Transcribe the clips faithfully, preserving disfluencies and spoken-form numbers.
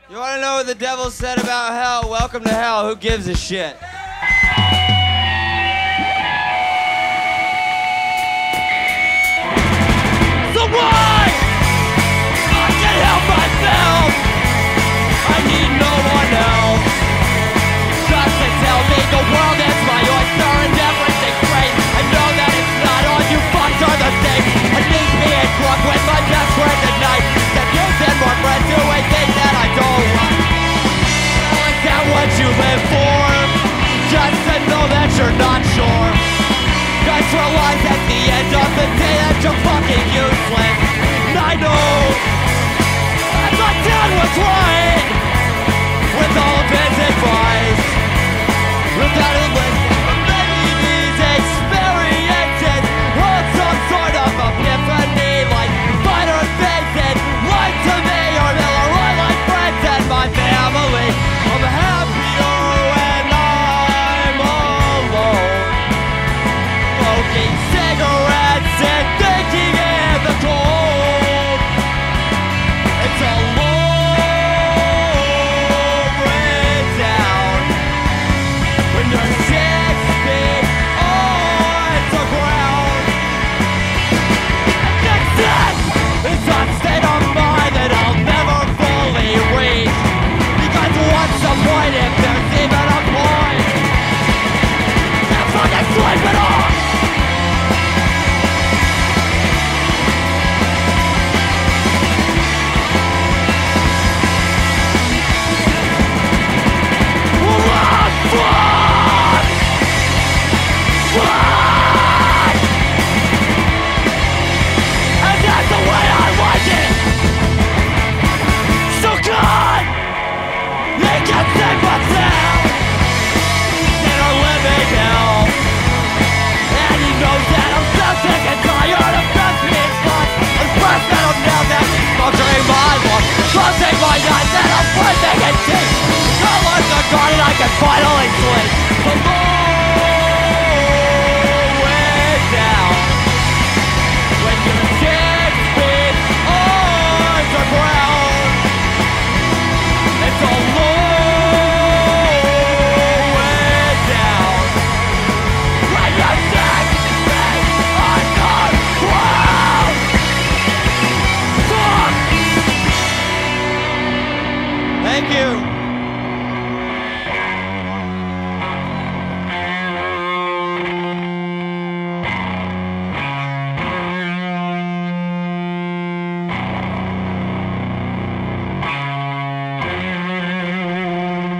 You want to know what the devil said about hell? Welcome to hell. Who gives a shit? So why? I can help myself. I need no one else. Just to tell me the world is my oyster and everything's great. I know that it's not all you fucks are the same. I need being drunk with my best friend tonight. That gives in more friends who ain't think that I don't want. Is that what you live for? Just to know that you're not sure. Just realize at the end of the day that you're fucking useless. And I know that my dad was right with all of his advice. Without a listen, but maybe these experiences hold some sort of epiphany, like fighter faces, lied to me, or they'll arrive like friends and my family. I'm happier when I'm alone, smoking cigarettes and thinking in the cold. It's a long way down when you're six feet on the ground. Success is a state of mind that I'll never fully reach, because what's the point if there's even a point? Now fucking swipe it off! Closing my eyes and I'm breathing in deep. Colors are gone and I can finally sleep. The long way down when you're six feet on the ground. It's a long way down when you're six feet on the ground. Fuck! Thank you.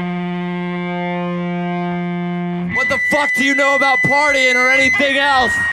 What the fuck do you know about partying or anything else?